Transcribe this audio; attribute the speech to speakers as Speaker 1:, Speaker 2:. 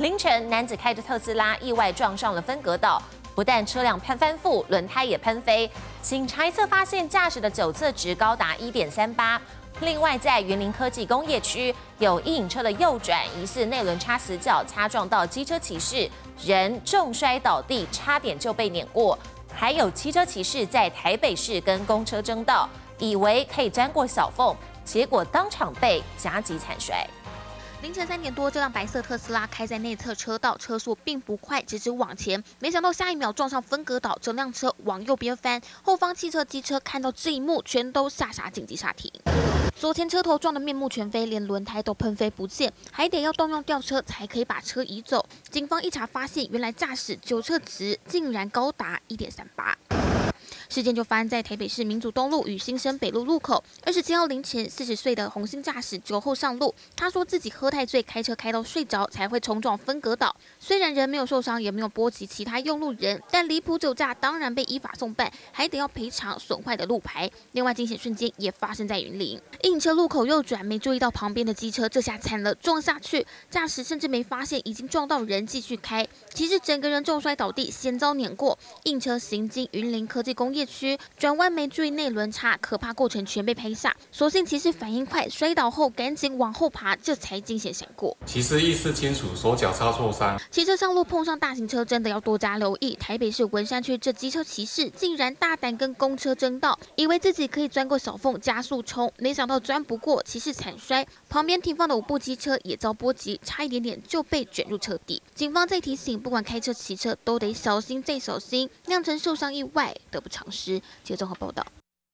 Speaker 1: 凌晨，男子开着特斯拉意外撞上了分隔岛，不但车辆翻覆，轮胎也喷飞。警察一测发现驾驶的酒测值高达1.38。另外，在云林科技工业区，有一影车的右转，疑似内轮差死角擦撞到机车骑士，人重摔倒地，差点就被碾过。还有汽车骑士在台北市跟公车争道，以为可以钻过小缝，结果当场被夹击惨摔。
Speaker 2: 凌晨3点多，这辆白色特斯拉开在内侧车道，车速并不快，直直往前。没想到下一秒撞上分隔岛，整辆车往右边翻。后方汽车、机车看到这一幕，全都吓傻，紧急刹停。左前车头撞得面目全非，连轮胎都喷飞不见，还得要动用吊车才可以把车移走。警方一查发现，原来驾驶酒测值竟然高达1.38。事件就发生在台北市民族东路与新生北路路口。27号凌晨，40岁的洪姓驾驶酒后上路，他说自己喝太醉，开车开到睡着才会冲撞分隔岛。虽然人没有受伤，也没有波及其他用路人，但离谱酒驾当然被依法送办，还得要赔偿损坏的路牌。另外，惊险瞬间也发生在云林，一车路口右转，没注意到旁边的机车，这下惨了，撞下去，驾驶甚至没发现已经撞到人，继续开，其实整个人重摔倒地，先遭碾过。硬车行经云林科技工业区，转弯没注意内轮差，可怕过程全被拍下。所幸骑士反应快，摔倒后赶紧往后爬，这才惊险闪过。
Speaker 3: 骑士意识清楚，手脚擦挫伤。
Speaker 2: 骑车上路碰上大型车，真的要多加留意。台北市文山区这机车骑士竟然大胆跟公车争道，以为自己可以钻过小缝加速冲，没想到钻不过，骑士惨摔。旁边停放的5部机车也遭波及，差一点点就被卷入车底。警方再提醒，不管开车骑车都得小心再小心，酿成受伤意外得不偿失。记者综合报道。